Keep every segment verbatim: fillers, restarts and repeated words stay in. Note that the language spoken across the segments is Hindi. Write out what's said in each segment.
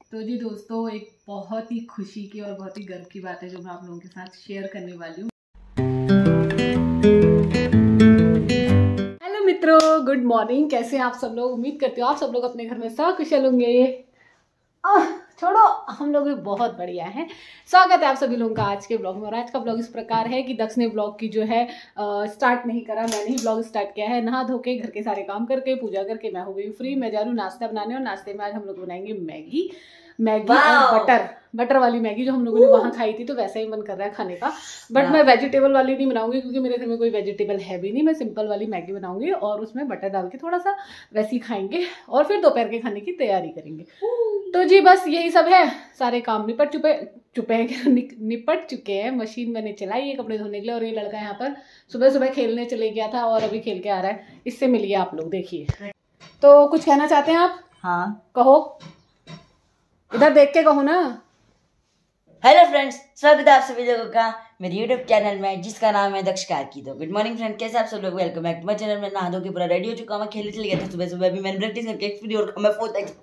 तो जी दोस्तों, एक बहुत ही खुशी की और बहुत ही गर्व की बात है जो मैं आप लोगों के साथ शेयर करने वाली हूँ। हेलो मित्रों, गुड मॉर्निंग। कैसे हैं आप सब लोग? उम्मीद करती हूँ आप सब लोग अपने घर में सकुशल होंगे। छोड़ो, हम लोग भी बहुत बढ़िया हैं। स्वागत है आप सभी लोगों का आज के ब्लॉग में। और आज का ब्लॉग इस प्रकार है कि दक्ष ने ब्लॉग की जो है आ, स्टार्ट नहीं करा, मैंने ही ब्लॉग स्टार्ट किया है। नहा धो के घर के सारे काम करके पूजा करके मैं हो गई फ्री। मैं जा रही हूँ नाश्ता बनाने, और नाश्ते में आज हम लोग बनाएंगे मैगी मैगी और बटर बटर वाली मैगी जो हम लोगों ने वहाँ खाई थी। तो वैसा ही मन कर रहा है खाने का, बट मैं वेजिटेबल वाली नहीं बनाऊंगी क्योंकि मेरे घर में कोई वेजिटेबल है भी नहीं। मैं सिंपल वाली मैगी बनाऊंगी और उसमें बटर डाल के थोड़ा सा वैसे ही खाएंगे और फिर दोपहर के खाने की तैयारी करेंगे। तो जी बस यही सब है। सारे काम निपट चुके चुके हैं निपट चुके हैं। मशीन मैंने चलाई है कपड़े धोने के लिए, और ये लड़का यहाँ पर सुबह सुबह खेलने चले गया था और अभी खेल के आ रहा है। इससे मिलिए आप लोग, देखिए। तो कुछ कहना चाहते हैं आप? हाँ कहो, इधर देख के कहो ना। हेलो फ्रेंड्स, स्वागत है आप सभी लोगों का मेरे यूट्यूब चैनल में जिसका नाम है दक्ष कार्की। तो गुड मॉर्निंग फ्रेंड, कैसे आप सब लोग? Welcome back to my channel में। नहा धो के पूरा रेडी हो चुका हूं। मैं खेलने चले गया था सुबह सुबह। अभी मैंने प्रैक्टिस करके एक वीडियो और मैं फोन तक।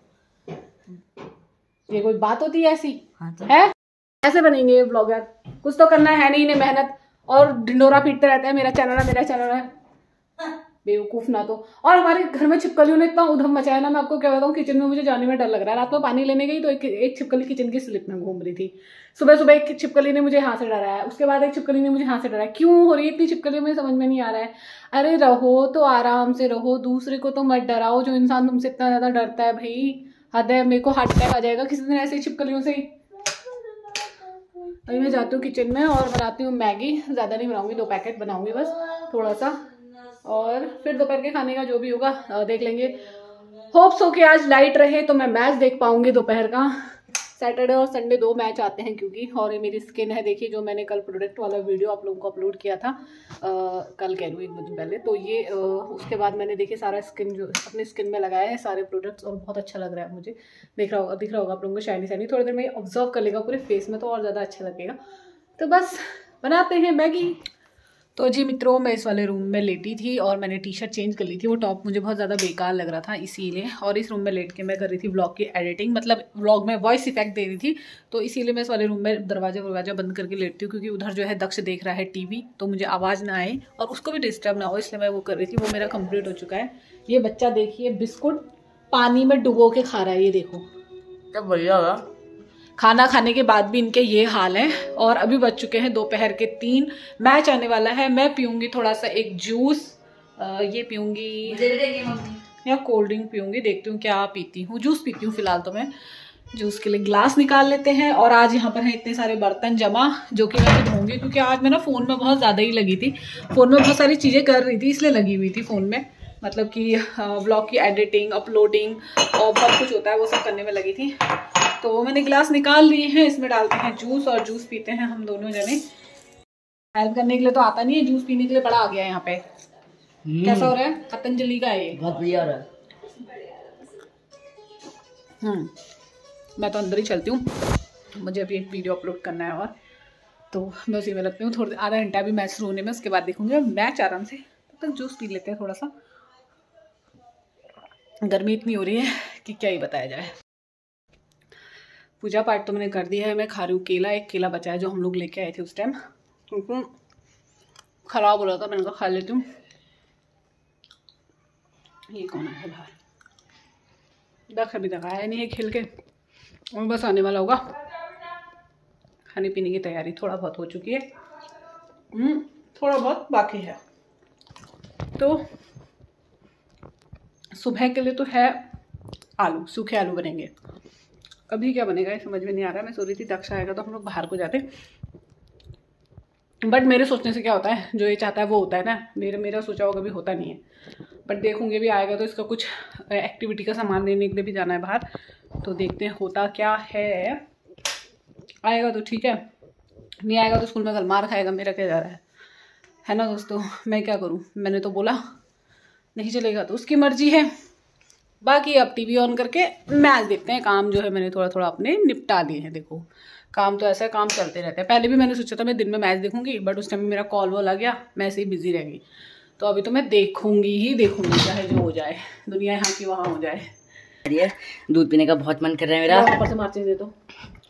ये कोई बात होती है ऐसी? हाँ तो है। कैसे बनेंगे ब्लॉगर? कुछ तो करना है नहीं, इन्हें मेहनत और ढिंडोरा पीटते रहते हैं मेरा चैनल है मेरा चैनल है। बेवकूफ ना तो। और हमारे घर में छिपकलियों ने इतना उधम मचाया ना, मैं आपको क्या बताऊँ। किचन में मुझे जाने में डर लग रहा है। रात में पानी लेने गई तो एक, एक छिपकली किचन की स्लिप में घूम रही थी। सुबह सुबह एक छिपकली ने मुझे हाथ से डराया, उसके बाद एक छिपकली ने मुझे हाथ से डराया। क्यों हो रही है इतनी छिपकली, मुझे समझ में नहीं आ रहा है। अरे रहो तो आराम से रहो, दूसरे को तो मत डराओ। जो इंसान तुमसे इतना ज्यादा डरता है भाई, हद है। मेरे को हार्ट अटैक आ जाएगा किसी दिन ऐसे छिपकलियों से ही। अभी मैं जाती हूँ किचन में और बनाती हूँ मैगी। ज़्यादा नहीं बनाऊंगी, दो पैकेट बनाऊंगी बस, थोड़ा सा। और फिर दोपहर के खाने का जो भी होगा देख लेंगे। होप्स हो कि आज लाइट रहे तो मैं मैच देख पाऊंगी दोपहर का। सैटरडे और संडे दो मैच आते हैं क्योंकि। और ये मेरी स्किन है, देखिए, जो मैंने कल प्रोडक्ट वाला वीडियो आप लोगों को अपलोड किया था। आ, कल कह रही हूँ, एक दिन पहले। तो ये आ, उसके बाद मैंने देखिए सारा स्किन जो अपनी स्किन में लगाया है सारे प्रोडक्ट्स, और बहुत अच्छा लग रहा है मुझे। देख रहा होगा दिख रहा होगा आप लोगों को शाइनी शाइनी। थोड़ी देर में ऑब्जर्व कर लेगा पूरे फेस में तो और ज़्यादा अच्छा लगेगा। तो बस बनाते हैं मैगी। तो जी मित्रों, मैं इस वाले रूम में लेटी थी और मैंने टी शर्ट चेंज कर ली थी। वो टॉप मुझे बहुत ज़्यादा बेकार लग रहा था इसीलिए। और इस रूम में लेट के मैं कर रही थी व्लॉग की एडिटिंग, मतलब व्लॉग में वॉइस इफेक्ट दे रही थी। तो इसीलिए मैं इस वाले रूम में दरवाजा वरवाजा बंद करके लेटती हूँ क्योंकि उधर जो है दक्ष देख रहा है टीवी, तो मुझे आवाज़ ना आए और उसको भी डिस्टर्ब ना हो, इसलिए मैं वो कर रही थी। वो मेरा कंप्लीट हो चुका है। ये बच्चा देखिए बिस्कुट पानी में डुबो के खा रहा है, ये देखो। क्या बढ़िया होगा। खाना खाने के बाद भी इनके ये हाल है। और अभी बज चुके हैं दोपहर के तीन। मैच आने वाला है। मैं पीऊंगी थोड़ा सा एक जूस, ये पीऊंगी या कोल्ड ड्रिंक पीऊंगी, देखती हूँ क्या पीती हूँ। जूस पीती हूँ फिलहाल तो मैं। जूस के लिए ग्लास निकाल लेते हैं। और आज यहाँ पर है इतने सारे बर्तन जमा जो कि मैं धोऊंगी क्योंकि आज मैं ना फ़ोन में बहुत ज़्यादा ही लगी थी। फ़ोन में बहुत सारी चीज़ें कर रही थी इसलिए लगी हुई थी फ़ोन में, मतलब कि व्लॉग की एडिटिंग, अपलोडिंग और बहुत कुछ होता है, वो सब करने में लगी थी। तो मैंने गिलास निकाल लिए हैं, इसमें डालते हैं जूस और जूस पीते हैं हम दोनों जने। हेल्प करने के लिए तो आता नहीं है, जूस पीने के लिए बड़ा आ गया है यहाँ पे। कैसा हो रहा है? पतंजलि का है ये, बहुत बढ़िया हो रहा है। हम्म मैं तो अंदर ही चलती हूँ, मुझे अभी एक वीडियो अपलोड करना है और तो मैं उसी में लगती हूँ। थोड़ी आधा घंटा भी मैच शुरू होने में, उसके बाद देखूंगी मैच आराम से। तब तक जूस पी लेते हैं थोड़ा सा। गर्मी इतनी हो रही है कि क्या ही बताया जाए। पूजा पाठ तो मैंने कर दिया है। मैं खा रही हूँ केला। एक केला बचा है जो हम लोग लेके आए थे उस टाइम, क्योंकि खराब हो रहा था। मैंने कहा खा लेती हूँ। ये कौन है बाहर? दक्ष अभी तक आया नहीं है खेल के, और बस आने वाला होगा। खाने पीने की तैयारी थोड़ा बहुत हो चुकी है, थोड़ा बहुत बाकी है। तो सुबह के लिए तो है आलू, सूखे आलू बनेंगे। अभी क्या बनेगा ये समझ में नहीं आ रहा है। मैं सोच रही थी दक्ष आएगा तो हम लोग बाहर को जाते, बट मेरे सोचने से क्या होता है, जो ये चाहता है वो होता है ना। मेरे मेरा सोचा होगा भी होता नहीं है, बट देखूंगे भी। आएगा तो इसका कुछ एक्टिविटी का सामान लेने के लिए भी जाना है बाहर, तो देखते हैं होता क्या है। आएगा तो ठीक है, नहीं आएगा तो स्कूल में कल मार खाएगा। मेरा क्या जा रहा है है ना दोस्तों। मैं क्या करूँ, मैंने तो बोला नहीं चलेगा तो उसकी मर्जी है। बाकी अब टीवी ऑन करके मैच देखते हैं। काम जो है मैंने थोड़ा थोड़ा अपने निपटा दिए हैं। देखो काम तो ऐसा है, काम चलते रहते हैं। पहले भी मैंने सोचा था मैं दिन में मैच देखूंगी, बट उस टाइम में मेरा कॉल वॉल आ गया, मैं ऐसे ही बिजी रह गई। तो अभी तो मैं देखूंगी ही देखूंगी, चाहे जो हो जाए, दुनिया यहाँ की वहाँ हो जाए। दूध पीने का बहुत मन कर रहा है मेरा। ऊपर से मार्चिस दे दो,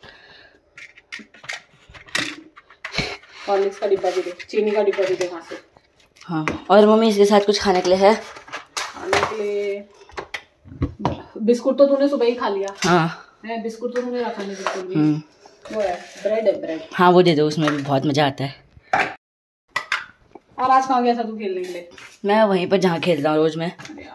हॉर्लिक्स का डिब्बा भी दे, चीनी का डिब्बा भी दे वहाँ से। हाँ, और मम्मी इसके साथ कुछ खाने के लिए है? खाने के लिए बिस्कुट तो तूने सुबह ही खा लिया। हाँ है, बिस्कुट तो तूने रखा नहीं बिल्कुल भी। वो है ब्रेड है, ब्रेड। हाँ वो दे दो, उसमें भी बहुत मजा आता है। और आज कहाँ गया था तू खेलने के लिए? मैं वहीं पर जहाँ खेलता हूँ रोज मैं।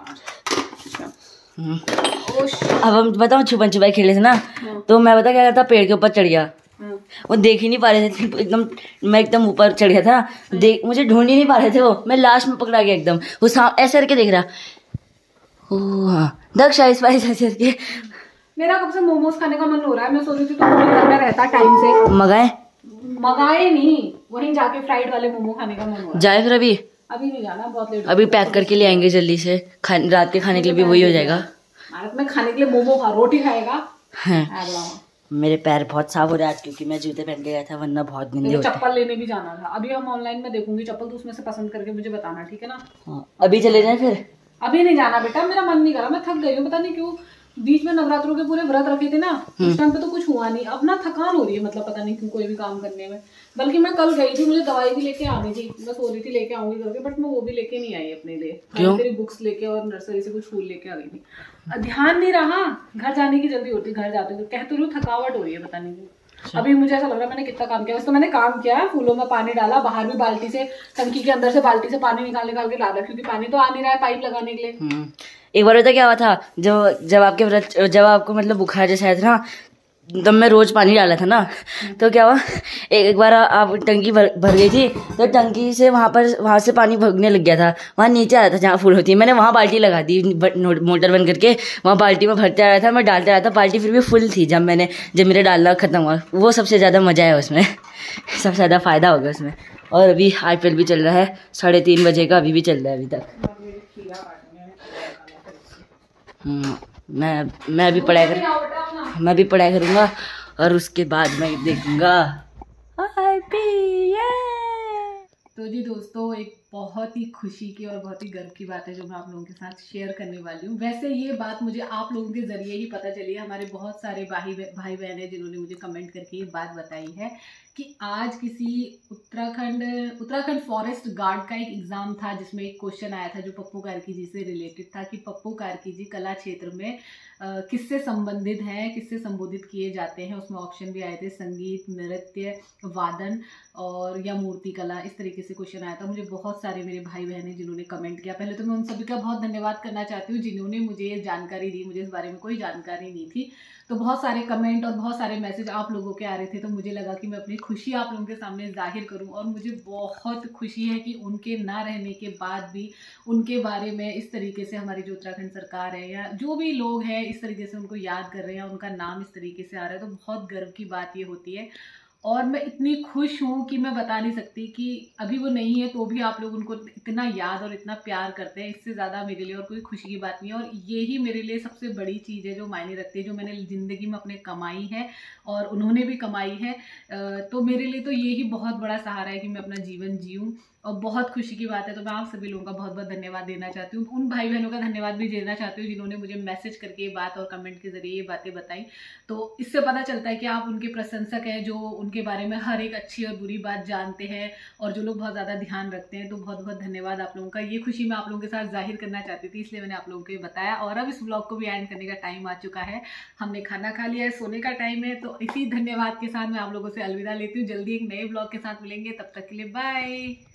अब हम बताऊँ, छुपन छुपाई खेले थे ना, तो मैं बता क्या करता, पेड़ के ऊपर चढ़ गया। वो देख ही नहीं पा रहे थे एकदम, मैं एकदम ऊपर चढ़ गया था, देख मुझे ढूंढ ही नहीं पा रहे थे वो। मैं लास्ट में पकड़ा गया एकदम, वो ऐसे करके देख रहा। ओह दक्ष आइस वाइस ऐसे करके। मेरा कब से मोमोज खाने का मन हो रहा है। मैं सोच रही थी तो घर में रहता टाइम से। मंगाए मंगाए नहीं, वहीं जाके फ्राइड वाले मोमो खाने का मन हो रहा है। जाए फिर अभी? अभी नहीं जाना, बहुत लेट। अभी पैक करके ले आएंगे जल्दी से, रात के खाने के लिए भी वही हो जाएगा। भारत में खाने के लिए मोमो खा, रोटी खाएगा। मेरे पैर बहुत साफ हो रहे हैं आज, क्योंकि मैं जूते पहन के गया था, वरना बहुत गंदे होते हैं। चप्पल लेने भी जाना था, अभी हम ऑनलाइन में देखूंगी चप्पल, तो उसमें से पसंद करके मुझे बताना, ठीक है ना? हाँ, अभी चले जाए फिर? अभी नहीं जाना बेटा, मेरा मन नहीं कर रहा, मैं थक गई हूँ, पता नहीं क्यों। बीच में नवरात्रों के पूरे व्रत रखे थे ना, उस टाइम पे तो कुछ हुआ नहीं। अब ना थकान हो रही है, मतलब पता नहीं क्यों कोई भी काम करने में। बल्कि मैं कल गई थी, मुझे दवाई भी लेके आनी थी, मैं सो रही थी लेके आऊंगी करके, बट मैं वो भी लेके नहीं आई अपने लिए। क्यों? तेरी बुक्स लेके और नर्सरी से कुछ फूल लेके आ गई थी, ध्यान नहीं रहा। घर जाने की जल्दी होती, घर जाते हुए कहते हुए थकावट हो रही है, पता नहीं क्यों। अभी मुझे ऐसा लग रहा है मैंने कितना काम किया। वैसे तो मैंने काम किया है, फूलों में पानी डाला, बाहर भी बाल्टी से, टंकी के अंदर से बाल्टी से पानी निकाल निकाल के डाला, क्योंकि पानी तो आ नहीं रहा है पाइप लगाने के लिए। एक बार पता क्या हुआ था, जब जब आपके जब आपको मतलब बुखार जैसा आया था ना, तब मैं रोज पानी डाला था ना, तो क्या हुआ, एक, एक बार आप टंकी भर, भर गई थी, तो टंकी से वहां पर वहां से पानी भगने लग गया था, वहां नीचे आ रहा था जहाँ फूल होती है। मैंने वहां बाल्टी लगा दी, मोटर बंद करके वहां बाल्टी में भरते आ रहा था, मैं डालते आ रहा था, बाल्टी फिर भी फुल थी। जब मैंने जब मेरा डालना खत्म हुआ, वो सबसे ज्यादा मजा है उसमें, सबसे ज्यादा फायदा होगा उसमें। और अभी आई पी एल भी चल रहा है, साढ़े तीन बजे का अभी भी चल रहा है अभी तक। मैं मैं भी पढ़ाई कर मैं भी पढ़ाई करूँगा, और उसके बाद मैं देखूँगा आई पी एल। तो जी दोस्तों, एक बहुत ही खुशी की और बहुत ही गर्व की बात है जो मैं आप लोगों के साथ शेयर करने वाली हूँ। वैसे ये बात मुझे आप लोगों के जरिए ही पता चली है। हमारे बहुत सारे भाई भाई बहन हैं जिन्होंने मुझे कमेंट करके ये बात बताई है कि आज किसी उत्तराखंड उत्तराखंड फॉरेस्ट गार्ड का एक एग्जाम था, जिसमें एक क्वेश्चन आया था जो पप्पू कार्की जी से रिलेटेड था कि पप्पू कार्की जी कला क्षेत्र में किससे संबंधित हैं, किससे संबोधित किए जाते हैं। उसमें ऑप्शन भी आए थे, संगीत, नृत्य, वादन और या मूर्ति कला, इस तरीके से क्वेश्चन आया था। मुझे बहुत सारे मेरे भाई बहन हैं जिन्होंने कमेंट किया। पहले तो मैं उन सभी का बहुत धन्यवाद करना चाहती हूँ जिन्होंने मुझे ये जानकारी दी, मुझे इस बारे में कोई जानकारी नहीं थी। तो बहुत सारे कमेंट और बहुत सारे मैसेज आप लोगों के आ रहे थे, तो मुझे लगा कि मैं अपनी खुशी आप लोगों के सामने जाहिर करूं। और मुझे बहुत खुशी है कि उनके ना रहने के बाद भी उनके बारे में इस तरीके से हमारी जो उत्तराखंड सरकार है या जो भी लोग हैं इस तरीके से उनको याद कर रहे हैं, उनका नाम इस तरीके से आ रहा है, तो बहुत गर्व की बात ये होती है। और मैं इतनी खुश हूँ कि मैं बता नहीं सकती कि अभी वो नहीं है तो भी आप लोग उनको इतना याद और इतना प्यार करते हैं। इससे ज़्यादा मेरे लिए और कोई खुशी की बात नहीं है। और यही मेरे लिए सबसे बड़ी चीज़ है जो मायने रखती है, जो मैंने ज़िंदगी में अपने कमाई है और उन्होंने भी कमाई है। तो मेरे लिए तो यही बहुत बड़ा सहारा है कि मैं अपना जीवन जीऊँ, और बहुत खुशी की बात है। तो मैं आप सभी लोगों का बहुत बहुत धन्यवाद देना चाहती हूँ। उन भाई बहनों का धन्यवाद भी देना चाहती हूँ जिन्होंने मुझे मैसेज करके ये बात और कमेंट के जरिए ये बातें बताई। तो इससे पता चलता है कि आप उनके प्रशंसक हैं, जो उनके बारे में हर एक अच्छी और बुरी बात जानते हैं, और जो लोग बहुत ज़्यादा ध्यान रखते हैं। तो बहुत बहुत धन्यवाद आप लोगों का। ये खुशी मैं आप लोगों के साथ जाहिर करना चाहती थी, इसलिए मैंने आप लोगों को ये बताया। और अब इस व्लॉग को भी एंड करने का टाइम आ चुका है, हमने खाना खा लिया है, सोने का टाइम है। तो इसी धन्यवाद के साथ मैं आप लोगों से अलविदा लेती हूँ। जल्दी एक नए व्लॉग के साथ मिलेंगे, तब तक के लिए बाय।